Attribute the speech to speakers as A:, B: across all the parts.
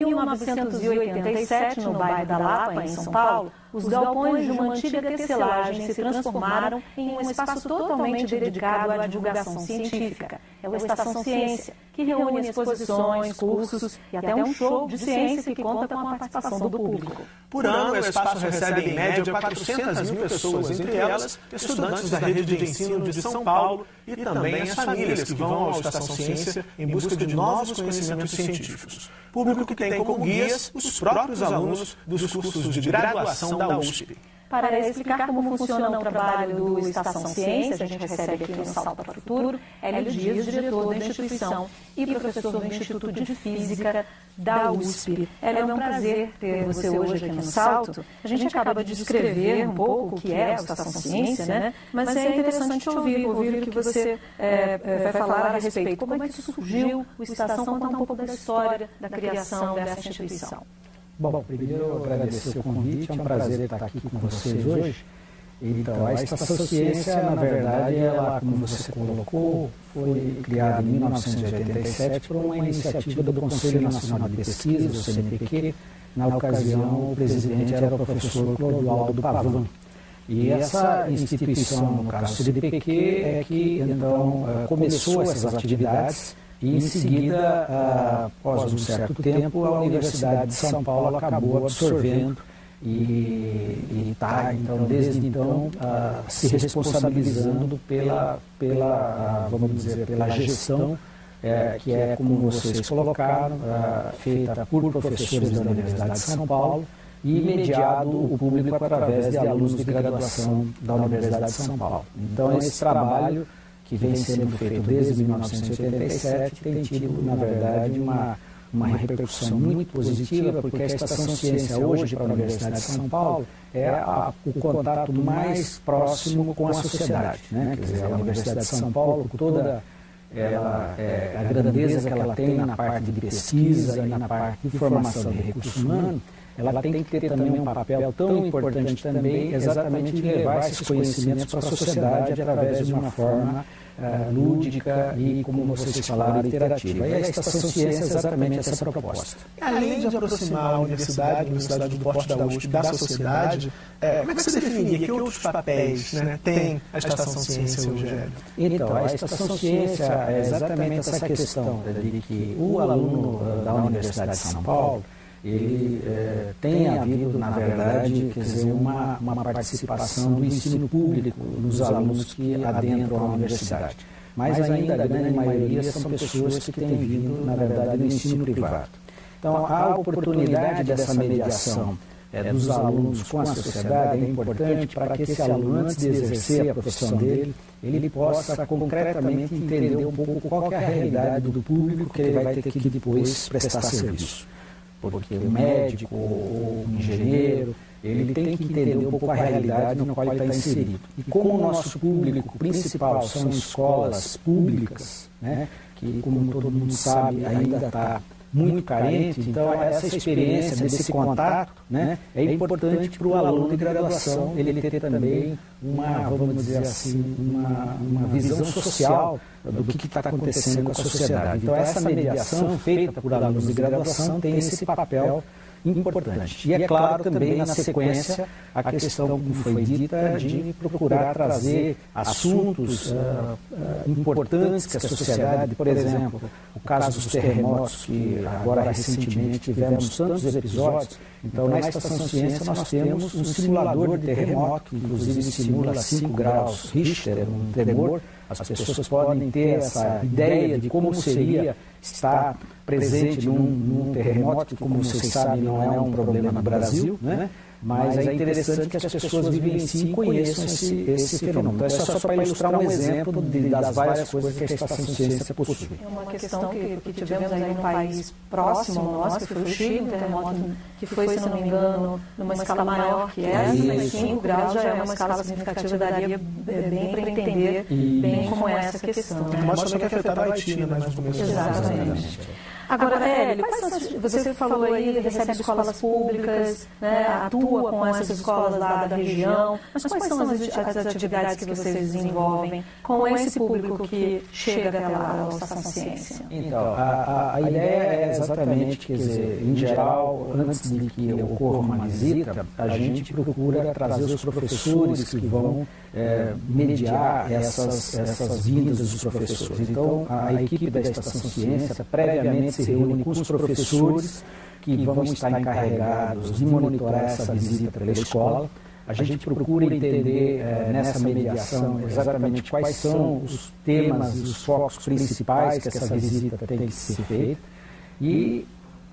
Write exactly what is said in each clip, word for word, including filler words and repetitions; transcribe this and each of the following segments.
A: Em mil novecentos e oitenta e sete, no bairro da Lapa, em São Paulo, os galpões de uma antiga tecelagem se transformaram em um espaço totalmente dedicado à divulgação científica. É o Estação Ciência, que reúne exposições, cursos e até um show de ciência que conta com a participação do público.
B: Por ano, o espaço recebe em média quatrocentas mil pessoas, entre elas estudantes da rede de ensino de São Paulo e também as famílias que vão ao Estação Ciência em busca de novos conhecimentos científicos. Público que tem como guias os próprios alunos dos cursos de graduação da U S P.
A: Para explicar como funciona o trabalho do Estação Ciência, a gente recebe aqui no Salto para o Futuro Hélio Dias, diretor da instituição e professor do Instituto de Física da U S P. Hélio, é um prazer ter você hoje aqui no Salto. A gente acaba de descrever um pouco o que é a Estação Ciência, né? Mas é interessante ouvir, ouvir o que você é, vai falar a respeito. Como é que surgiu o Estação, contar um pouco da história da criação dessa instituição.
C: Bom, primeiro eu agradecer o convite, é um prazer estar aqui com vocês hoje. Então, a Estação Ciência, na verdade, ela, como você colocou, foi criada em mil novecentos e oitenta e sete por uma iniciativa do Conselho Nacional de Pesquisa, o C N P Q. Na ocasião, o presidente era o professor Clodoaldo Pavan. E essa instituição, no caso o C N P Q, é que então começou essas atividades. E, em seguida, após um certo tempo, a Universidade de São Paulo acabou absorvendo e está, então, desde então, se responsabilizando pela, pela vamos dizer, pela gestão, é, que é, como vocês colocaram, feita por professores da Universidade de São Paulo e mediado o público através de alunos de graduação da Universidade de São Paulo. Então, esse trabalho que vem sendo feito desde mil novecentos e oitenta e sete, tem tido, na verdade, uma, uma repercussão muito positiva, porque a Estação Ciência hoje, para a Universidade de São Paulo, é a, o contato mais próximo com a sociedade, né? Quer dizer, a Universidade de São Paulo, com toda ela, é, a grandeza que ela tem na parte de pesquisa e na parte de formação de recursos humanos, ela tem que ter também um papel tão importante também, exatamente de levar esses conhecimentos para a sociedade através de uma forma uh, lúdica e, como vocês falaram, interativa. E a Estação Ciência é exatamente essa proposta.
B: Além de aproximar a universidade, a Universidade do Porto da U S P, da sociedade, é, como é que você definiria que outros papéis, né, tem a Estação Ciência hoje, Hélio?
C: Então, a Estação Ciência é exatamente essa questão de que o aluno uh, da Universidade de São Paulo, ele é, tem havido, na verdade, quer dizer, uma, uma participação do ensino público nos alunos que adentram a universidade. Mas ainda a grande maioria são pessoas que têm vindo, na verdade, do ensino privado. Então, a oportunidade dessa mediação é, dos alunos com a sociedade é importante para que esse aluno, antes de exercer a profissão dele, ele possa concretamente entender um pouco qual é a realidade do público que ele vai ter que depois prestar serviço. Porque o médico ou o engenheiro, ele tem que entender um pouco a realidade na qual ele está inserido. E como o nosso público principal são escolas públicas, né, que, como todo mundo sabe, ainda está muito carente, então essa experiência desse contato, né, é importante para o aluno de graduação ele ter também uma, vamos dizer assim, uma, uma visão social do que está acontecendo com a sociedade. Então essa mediação feita por alunos de graduação tem esse papel importante. E é claro também na sequência a questão, como foi dita, de procurar trazer assuntos uh, uh, importantes que a sociedade, por exemplo, o caso dos terremotos, que agora recentemente tivemos tantos episódios. Então na Estação Ciência nós temos um simulador de terremoto, que inclusive simula cinco graus Richter, um tremor. As pessoas podem ter essa ideia de como seria estar presente num, num terremoto, que, como vocês sabem, não é um problema no Brasil, né? Mas é interessante que as pessoas vivenciem e conheçam esse, esse fenômeno. Então, é só, só para ilustrar um exemplo de, das várias coisas que a Estação Ciência possui.
A: É uma questão que, que tivemos aí num país próximo ao nosso, que foi o Chile, um terremoto que foi, se não me engano, numa escala maior que essa, mas cinco graus já é uma escala significativa, daria bem para entender bem como é essa questão.
B: Mas também que afetaram a Haiti, né, no começo.
A: Exatamente. Agora, Hélio, quais são as, você falou aí, recebe escolas públicas, né, atua com essas escolas lá da região, mas quais são as, as atividades que vocês desenvolvem com esse público que chega até lá, ao Estação Ciência?
C: Então, a, a, a ideia é exatamente, quer dizer, em geral, antes de que ocorra uma visita, a gente procura trazer os professores que vão é, mediar essas, essas vindas dos professores. Então, a equipe da Estação Ciência previamente se reúne com os professores que vão estar encarregados de monitorar essa visita pela escola. A gente procura entender é, nessa mediação exatamente quais são os temas e os focos principais que essa visita tem que ser feita. E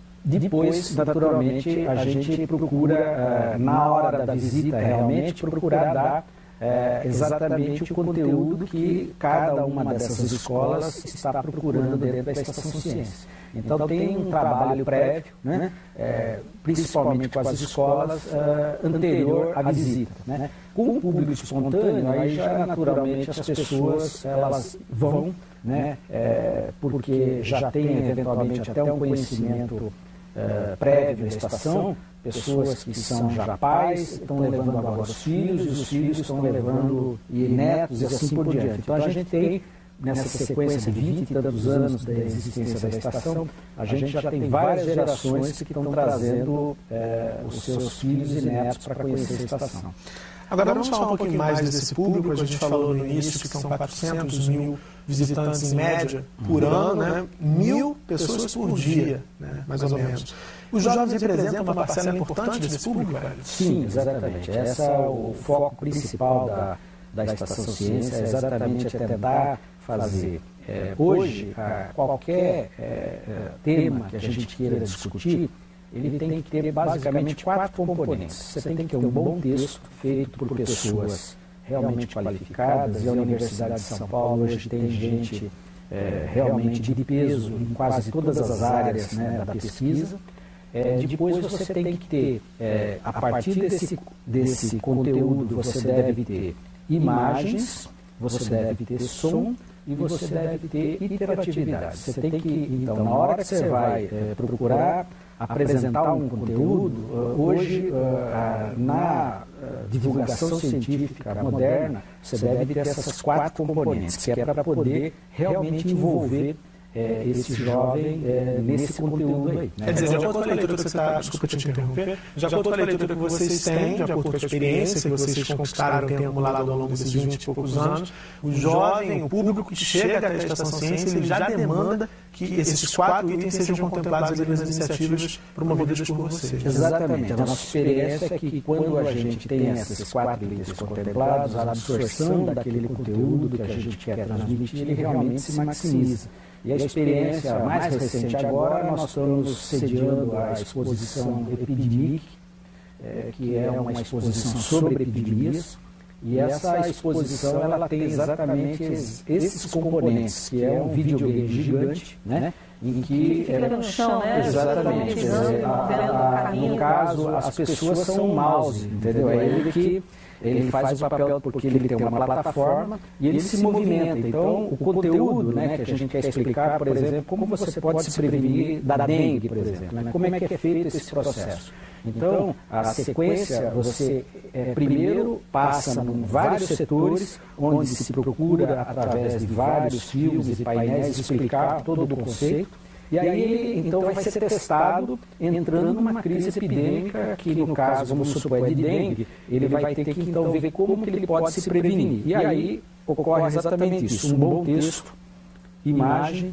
C: depois, naturalmente, a gente procura, uh, na hora da visita, realmente procurar dar uh, exatamente o conteúdo que cada uma dessas escolas está procurando dentro da Estação Ciência. Então, tem um trabalho prévio, né, é, principalmente com as escolas, uh, anterior à visita. Né. Com o público espontâneo, aí já naturalmente as pessoas elas vão, né, é, porque já têm eventualmente até um conhecimento Uh, prévio à estação, pessoas que são já pais, estão levando agora os filhos, e os filhos estão levando e netos e assim por diante. Então a gente tem, nessa sequência de vinte e tantos anos da existência da estação, a gente já tem várias gerações que estão trazendo uh, os seus filhos e netos para conhecer a estação.
B: Agora vamos falar um pouquinho mais desse público. A gente falou no início que são quatrocentos mil visitantes em média por ano, né? Mil pessoas por dia, né? Mais ou menos. Os jovens representam uma parcela importante desse público, velho?
C: Sim, exatamente. Esse é o foco principal da, da Estação Ciência, é exatamente é tentar fazer. É, hoje, a, qualquer é, tema que a gente queira discutir, ele tem que ter basicamente quatro componentes. Você tem que ter um bom texto feito por pessoas realmente qualificadas, e a Universidade de São Paulo hoje tem gente é, realmente de peso em quase todas as áreas, né, da pesquisa. É, depois você tem que ter, é, a partir desse, desse conteúdo, você deve ter imagens, você deve ter som e você deve ter interatividade. Você tem que, então, na hora que você vai é, procurar apresentar um conteúdo, uh, hoje, uh, na uh, divulgação científica moderna, você deve ter essas quatro componentes, que é para poder realmente envolver é, esse jovem é, nesse conteúdo aí. Né?
B: Quer dizer, de acordo com a leitura que você está... Desculpa te interromper. De acordo com a leitura que vocês têm, de acordo com a experiência que vocês conquistaram, têm acumulado ao longo desses vinte e poucos anos, o jovem, o público que chega até a Estação Ciência, ele já demanda que esses quatro itens sejam contemplados nas iniciativas promovidas por vocês.
C: Exatamente. A nossa experiência é que quando a gente tem esses quatro itens contemplados, a absorção daquele conteúdo que a gente quer transmitir, ele realmente se maximiza. E a experiência mais recente agora, nós estamos sediando a exposição Epidemic, é, que é uma exposição sobre epidemias. E essa exposição ela tem exatamente esses componentes, que é um videogame gigante, né? Em que
A: fica no chão, né?
C: Exatamente. É, a, a, no caso, as pessoas são um mouse, entendeu? É ele que ele faz o papel porque ele tem uma plataforma e ele se movimenta. Então, o conteúdo, né, que a gente quer explicar, por exemplo, como você pode se prevenir da dengue, por exemplo, né? Como é que é feito esse processo. Então, a sequência, você é, primeiro passa em vários setores, onde se procura, através de vários filmes e painéis, explicar todo o conceito. E aí ele, então, vai ser testado entrando numa crise epidêmica, que no caso, vamos supor, é de dengue, ele vai ter que, então, ver como que ele pode se prevenir. E aí ocorre exatamente isso, um bom texto, imagem,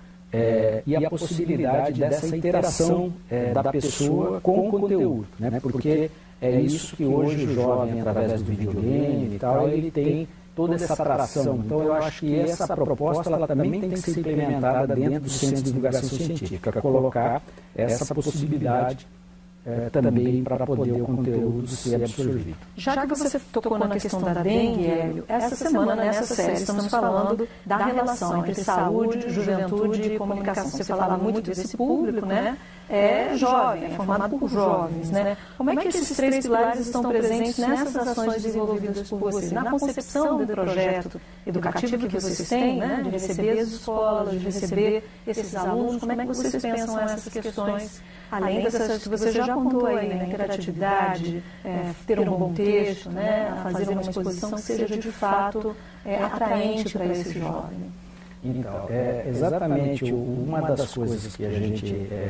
C: É, e a possibilidade dessa interação é, da pessoa com o conteúdo, né? Porque é isso que hoje o jovem, através do videogame e tal, ele tem toda essa atração. Então eu acho que essa proposta ela também tem que ser implementada dentro do Centro de Divulgação Científica, colocar essa possibilidade eh, também para poder o conteúdo ser absorvido.
A: Já que você tocou na questão da dengue, Hélio, essa semana, nessa série, estamos falando da relação entre saúde, juventude e comunicação. Você falava muito desse público, né? É jovem, é formado por jovens, né? Como é que esses três pilares estão presentes nessas ações desenvolvidas por vocês? Na concepção do projeto educativo que vocês têm, né? De receber as escolas, de receber esses alunos, como é que vocês pensam essas questões? Além dessas que você já apontou aí, né? Interatividade, é, ter um bom texto, né? Fazer uma exposição que seja de fato é, atraente para esse jovem.
C: Então, é exatamente uma das coisas que a gente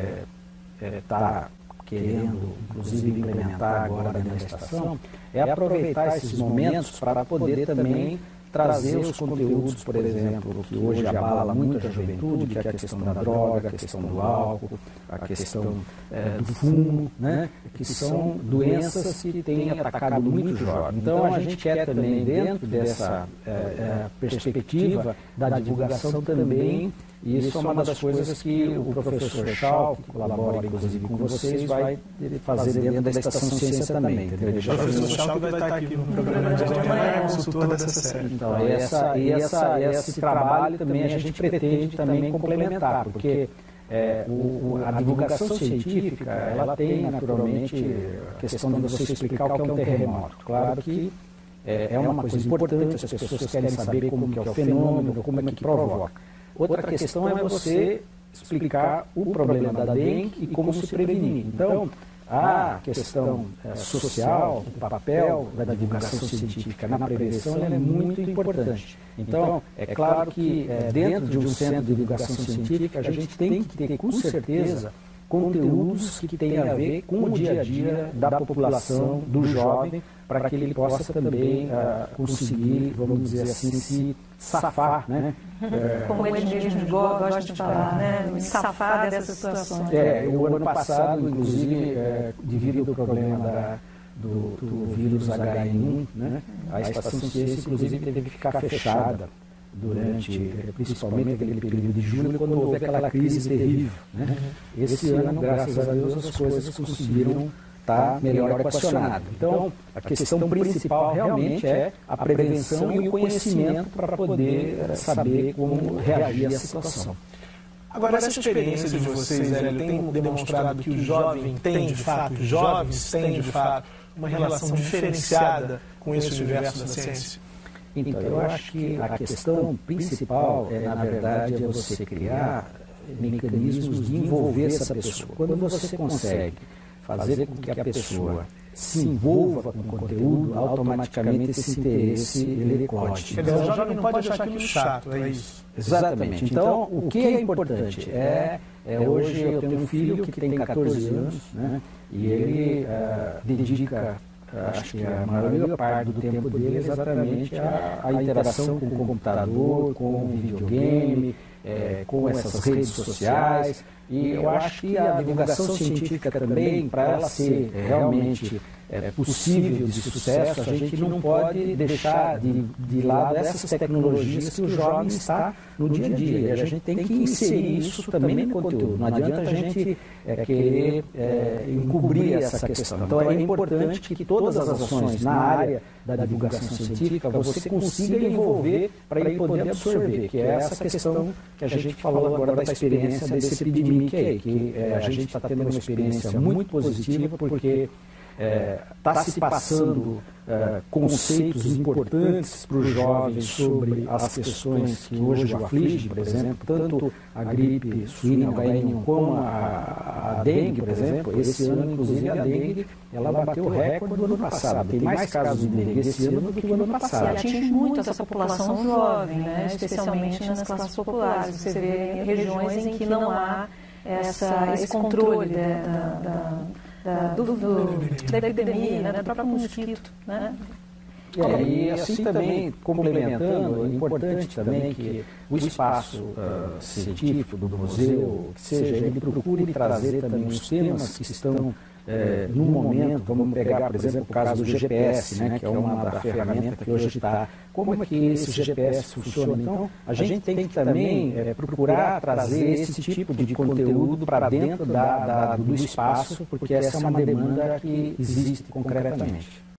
C: está é, querendo, inclusive, implementar agora na estação, é aproveitar esses momentos para poder também trazer os conteúdos, por exemplo, que hoje abala muito a juventude, que é a questão da droga, a questão do álcool, a questão é, do fumo, né? Que são doenças que têm atacado muito jovem. Então, a gente quer também, dentro dessa é, é, perspectiva da divulgação também, e isso é uma das coisas que o professor Schau, que colabora inclusive com vocês, vai fazer dentro da Estação Ciência também.
B: O professor Schau vai estar aqui no programa de amanhã, é consultor dessa série.
C: Então, essa, essa, esse trabalho também a gente pretende também complementar, porque é, o, a divulgação científica, ela tem naturalmente a questão de você explicar o que é um terremoto. Claro que é, é uma coisa importante, as pessoas querem saber como que é o fenômeno, como é que provoca. Outra questão é você explicar o problema da dengue e como se prevenir. Então, a questão é, social, o papel da divulgação científica na prevenção é muito importante. Então, é claro que é, dentro de um centro de divulgação científica, a gente tem que ter, com certeza, conteúdos que tenham a ver com o dia a dia da população, do jovem, para que ele possa também uh, conseguir, vamos dizer assim, se safar, né?
A: Como ele mesmo gosta de falar, né? Safar dessas situações.
C: É, o ano passado, inclusive, é, devido ao problema da, do, do vírus agá ene um, né? A Estação Ciência, inclusive, teve que ficar fechada durante, principalmente aquele período de julho, quando houve aquela crise terrível, né? Esse ano, graças a Deus, as coisas conseguiram estar melhor equacionado. Então, a questão principal realmente é a prevenção e o conhecimento para poder saber como reagir à situação.
B: Agora, essa experiência de vocês, Hélio, tem demonstrado que o jovem tem, de fato, os jovens têm, de fato, uma relação diferenciada com esse universo da ciência?
C: Então, eu acho que a questão principal, é, na verdade, é você criar mecanismos de envolver essa pessoa. Quando você consegue fazer com que a pessoa se envolva com o conteúdo, automaticamente esse interesse ele eclode.
B: Quer dizer, o jovem não pode achar aquilo chato, é isso?
C: Exatamente. Então, o que é importante é, é hoje eu tenho um filho que tem catorze anos, né, e ele uh, dedica, uh, acho que a maior parte do tempo dele exatamente a, a interação com o computador, com o videogame, é, com essas redes sociais. E eu acho que a divulgação científica também, para ela ser realmente é, possível de sucesso, a gente não pode deixar de, de lado essas tecnologias que o jovem está no dia a dia. E a gente tem que inserir isso também no conteúdo. Não adianta a gente é, querer é, encobrir essa questão. Então é importante que todas as ações na área da divulgação científica você consiga envolver para ele poder absorver, que é essa questão que a gente falou agora da experiência desse epidemia aí, que é, a gente está tendo uma experiência muito positiva porque está é, se passando é, conceitos importantes para os jovens sobre as questões que hoje o afligem, por exemplo, tanto a gripe suína, o agá ene um, como a, a dengue, por exemplo. Esse ano, inclusive, a dengue ela bateu o recorde do ano passado. Tem mais casos de dengue esse ano do que o ano passado.
A: E atinge muito essa população jovem, né? Especialmente nas classes populares. Você vê regiões em que não há essa, esse controle da, da, da Da, do, do, da epidemia, né, do próprio mosquito. Né?
C: É, e assim também, complementando, é importante também que o espaço uh, científico do museu, que seja, ele procure trazer também os temas que estão é, no momento, vamos pegar, por exemplo, o caso do G P S, né, que é uma da ferramenta que hoje está, como é que esse G P S funciona? Então, a gente tem que também é, procurar trazer esse tipo de conteúdo para dentro da, da, do espaço, porque essa é uma demanda que existe concretamente.